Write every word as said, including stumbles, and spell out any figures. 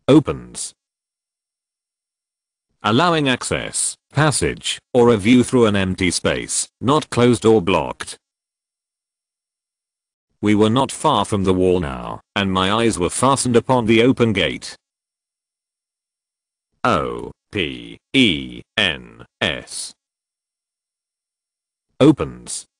Opens. Allowing access, passage, or a view through an empty space, not closed or blocked. We were not far from the wall now, and my eyes were fastened upon the open gate. O P E N S. Opens.